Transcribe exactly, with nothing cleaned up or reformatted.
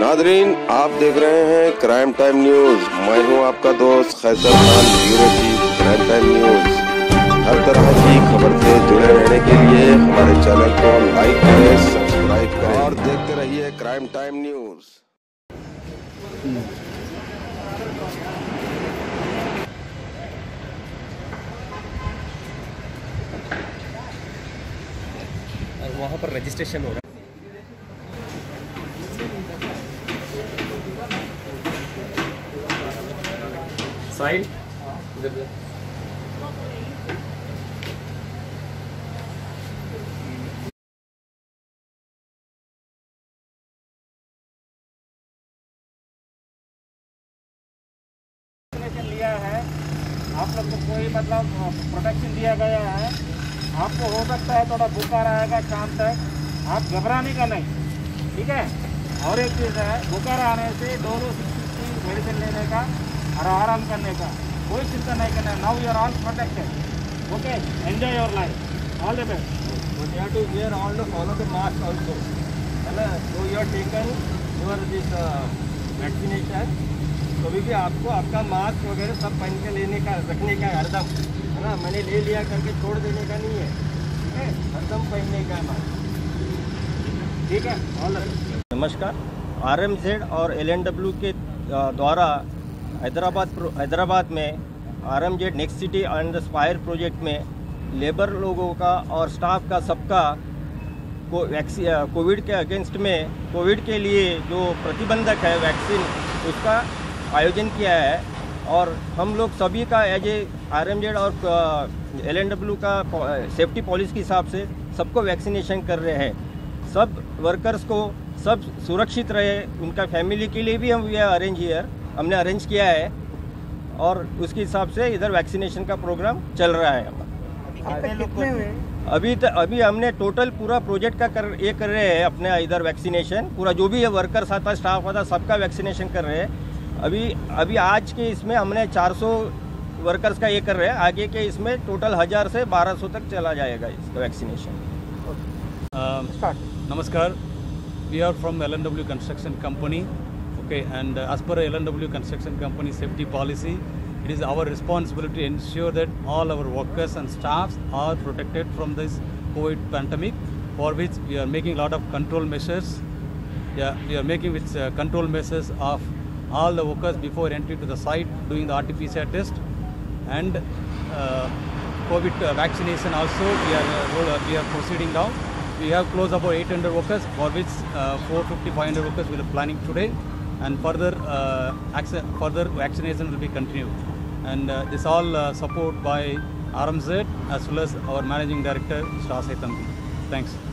Nadreen, आप देख रहे हैं क्राइम टाइम न्यूज। मैं हूं आपका दोस्त Qaiser Khan, bureau chief crime time news. हर तरह की खबर से जुड़े रहने के लिए हमारे चैनल को लाइक करें, सब्सक्राइब करें और देखते रहिए क्राइम टाइम न्यूज। और वहाँ पर रजिस्ट्रेशन हो रहा है। साइन लिया है, आप लोग को कोई मतलब प्रोटेक्शन दिया गया है। आपको हो सकता है थोड़ा बुखार आएगा शाम तक, आप घबराने का नहीं, ठीक है। और एक चीज़ है, बुखार आने से डोलो सिक्स फिफ्टी मेडिसिन लेने का और आराम करने का, कोई चिंता नहीं करना। Now you are all protected, okay, enjoy your life, all the best. But you have to wear all the follow the mask also. है ना? So you are taken your this uh, vaccination. तो भी, भी आपको आपका mask वगैरह सब पहन के लेने का रखने का है हरदम, है ना? मैंने ले लिया करके छोड़ देने का नहीं है, ठीक है? हरदम पहनने का है मास्क, ठीक है? ऑल नमस्कार। आर एम जेड और एल एन डब्ल्यू के द्वारा हैदराबाद हैदराबाद में R M Z next city and spire project में लेबर लोगों का और स्टाफ का सबका को वैक्सी कोविड के अगेंस्ट में कोविड के लिए जो प्रतिबंधक है वैक्सीन, उसका आयोजन किया है। और हम लोग सभी का as a R M Z और एल एन डब्ल्यू का सेफ्टी पॉलिसी के हिसाब से सबको वैक्सीनेशन कर रहे हैं। सब वर्कर्स को सब सुरक्षित रहे, उनका फैमिली के लिए भी हम ये अरेंज हियर हमने अरेंज किया है और उसके हिसाब से इधर वैक्सीनेशन का प्रोग्राम चल रहा है। अभी तक अभी हमने टोटल पूरा प्रोजेक्ट का कर ये कर रहे हैं अपने इधर वैक्सीनेशन, पूरा जो भी है वर्कर्स आता स्टाफ आता सबका वैक्सीनेशन कर रहे हैं। अभी अभी आज के इसमें हमने चार सौ वर्कर्स का ये कर रहे हैं, आगे के इसमें टोटल हज़ार से बारह सौ तक चला जाएगा इसका वैक्सीनेशन। नमस्कार, we are from L N W Construction Company, okay, and uh, as per L N W Construction Company safety policy, it is our responsibility to ensure that all our workers and staffs are protected from this COVID pandemic, for which we are making a lot of control measures. Yeah, we are making with uh, control measures of all the workers before entering to the site, doing the R T P C R test, and uh, COVID uh, vaccination also we are uh, we are proceeding now. We have close about eight hundred workers, for which uh, four fifty to five hundred workers we are planning today, and further uh, further vaccination will be continued. And uh, this all uh, support by R M Z as well as our Managing Director, Shah Saitanti. Thanks.